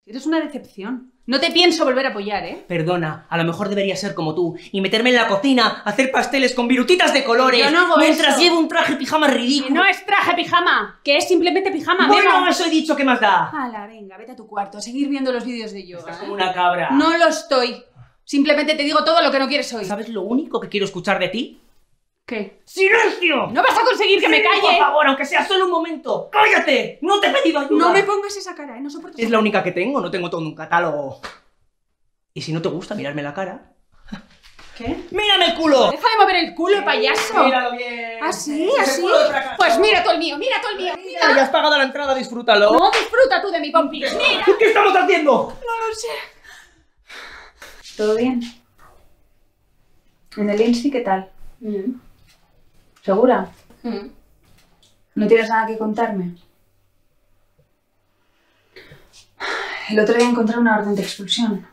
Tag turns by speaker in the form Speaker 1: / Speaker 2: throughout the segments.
Speaker 1: Eres una decepción. No te pienso volver a apoyar, ¿eh?
Speaker 2: Perdona, a lo mejor debería ser como tú y meterme en la cocina, hacer pasteles con virutitas de colores.
Speaker 1: Yo no hago
Speaker 2: mientras
Speaker 1: eso.
Speaker 2: llevo un traje pijama
Speaker 1: Que
Speaker 2: ridículo.
Speaker 1: no es traje pijama, que es simplemente pijama.
Speaker 2: Bueno, eso he dicho, ¿qué más da?
Speaker 1: Hala, venga, vete a tu cuarto a seguir viendo los vídeos de yoga.
Speaker 2: Estás como una cabra.
Speaker 1: No lo estoy. Simplemente te digo todo lo que no quieres oír.
Speaker 2: ¿Sabes lo único que quiero escuchar de ti?
Speaker 1: ¿Qué?
Speaker 2: ¡Silencio!
Speaker 1: ¿No vas a conseguir que me
Speaker 2: Sí,
Speaker 1: calle?
Speaker 2: por favor, aunque sea solo un momento. ¡Cállate! ¡No te he pedido ayuda!
Speaker 1: No me pongas esa cara, ¿eh? No soporto
Speaker 2: Es
Speaker 1: esa
Speaker 2: la
Speaker 1: cara.
Speaker 2: única que tengo, no tengo todo un catálogo. Y si no te gusta mirarme la cara...
Speaker 1: ¿Qué?
Speaker 2: ¡Mírame el culo!
Speaker 1: Deja de mover el culo, payaso.
Speaker 2: ¡Míralo bien!
Speaker 1: ¿Ah, sí?
Speaker 2: Ese
Speaker 1: ¿Así?
Speaker 2: culo de fracaso.
Speaker 1: Pues mira todo el mío, mira todo el mío.
Speaker 2: Mira, ya has pagado la entrada, disfrútalo.
Speaker 1: No disfruta tú de mi pompis, mira.
Speaker 2: ¿Qué estamos haciendo?
Speaker 1: No lo sé. ¿Todo bien? ¿En el Insti qué tal? ¿Segura? ¿No tienes nada que contarme? El otro día encontré una orden de expulsión.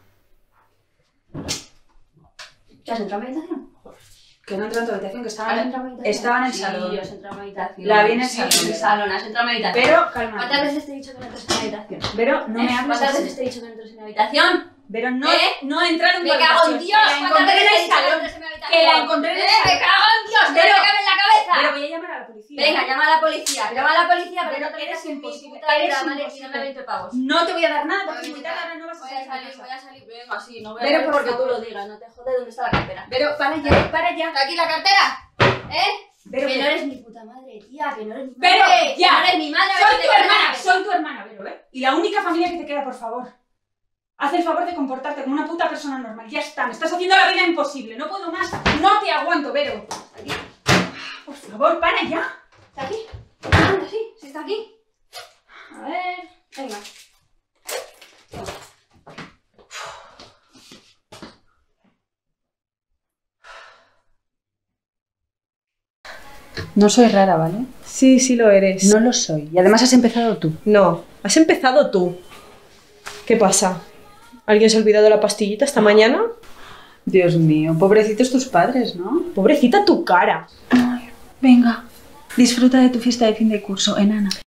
Speaker 3: ¿Te has entrado a mi habitación?
Speaker 1: Que no entró en tu habitación, que
Speaker 3: ¿Has entrado a mi habitación?
Speaker 1: estaba en el
Speaker 3: Sí,
Speaker 1: salón.
Speaker 3: yo has entrado a mi habitación.
Speaker 1: La vi en el
Speaker 3: Sí,
Speaker 1: salón.
Speaker 3: en el salón, has entrado a mi habitación.
Speaker 1: Pero, calma.
Speaker 3: ¿Cuántas veces te he dicho que no entres en mi habitación?
Speaker 1: Pero no me hables
Speaker 3: ¿Cuántas
Speaker 1: así.
Speaker 3: veces te he dicho que no entres en mi habitación?
Speaker 1: Pero no, no he entrado en tu
Speaker 3: Me cago en
Speaker 1: habitación.
Speaker 3: Dios,
Speaker 1: Que la
Speaker 3: ¿cuántas
Speaker 1: encontré
Speaker 3: veces
Speaker 1: en
Speaker 3: te he
Speaker 1: el
Speaker 3: dicho que no
Speaker 1: salón.
Speaker 3: entres en mi habitación?
Speaker 1: Que la encontré en el salón.
Speaker 3: Me cago en Dios, que
Speaker 1: Pero-
Speaker 3: no te cabe en la cabeza.
Speaker 1: Pero voy a llamar a la policía.
Speaker 3: Venga, llama a la policía, pero no te
Speaker 1: eres
Speaker 3: metas en mi
Speaker 1: imposible,
Speaker 3: puta vida,
Speaker 1: eres
Speaker 3: ¿vale?
Speaker 1: imposible.
Speaker 3: Y dame 20 pavos.
Speaker 1: No te voy a dar nada porque si ahora no vas a
Speaker 3: Voy
Speaker 1: salir
Speaker 3: a
Speaker 1: de
Speaker 3: salir,
Speaker 1: casa.
Speaker 3: venga, sí, no voy a
Speaker 1: Pero
Speaker 3: salir
Speaker 1: por
Speaker 3: porque tú
Speaker 1: favor.
Speaker 3: lo digas, no te jodes, ¿dónde está la cartera?
Speaker 1: Pero para ya, para ya.
Speaker 3: ¿Está aquí la cartera? ¿Eh?
Speaker 1: Pero
Speaker 3: que
Speaker 1: que-
Speaker 3: no eres mi puta madre, tía, que no eres mi madre.
Speaker 1: Pero
Speaker 3: que
Speaker 1: ya.
Speaker 3: no eres mi madre.
Speaker 1: Soy
Speaker 3: vete
Speaker 1: tu
Speaker 3: con
Speaker 1: hermana,
Speaker 3: la-
Speaker 1: soy tu hermana, Vero, ¿eh? Y la única familia que te queda, por favor. Haz el favor de comportarte como una puta persona normal. Ya está, me estás haciendo la vida imposible. No puedo más. No te aguanto, Vero.
Speaker 3: ¿Está aquí?
Speaker 1: Por favor, para ya.
Speaker 3: ¿Está aquí? Anda, sí está aquí. A ver, venga.
Speaker 1: No soy rara, ¿vale?
Speaker 4: Sí, sí lo eres.
Speaker 1: No lo soy. Y además has empezado tú.
Speaker 4: No, has empezado tú. ¿Qué pasa? ¿Alguien se ha olvidado la pastillita esta mañana?
Speaker 1: Dios mío, pobrecitos tus padres, ¿no?
Speaker 4: Pobrecita tu cara.
Speaker 1: Venga, disfruta de tu fiesta de fin de curso, enana.